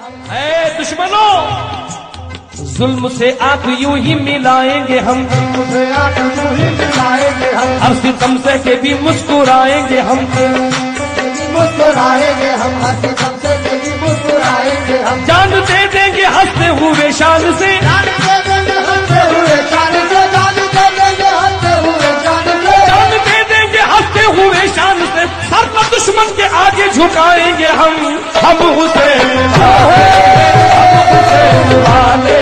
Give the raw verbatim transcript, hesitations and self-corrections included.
ऐ दुश्मनों, जुल्म से आंख यूं ही मिलाएंगे हम, से आंख यूं ही मिलाएंगे हम, हर सितम से के भी मुस्कुराएंगे हम, मुस्कुराएंगे हम, हर सितम से के भी मुस्कुराएंगे हम। जान दे देंगे हंसते हुए शान से, जान दे देंगे हंसते हुए शान से, जान दे देंगे हंसते हुए शान से, जान दे देंगे हंसते हुए शान से। सर पर दुश्मन के आगे झुकाएंगे हम, हम हुसैन वाले, हम हुसैन वाले।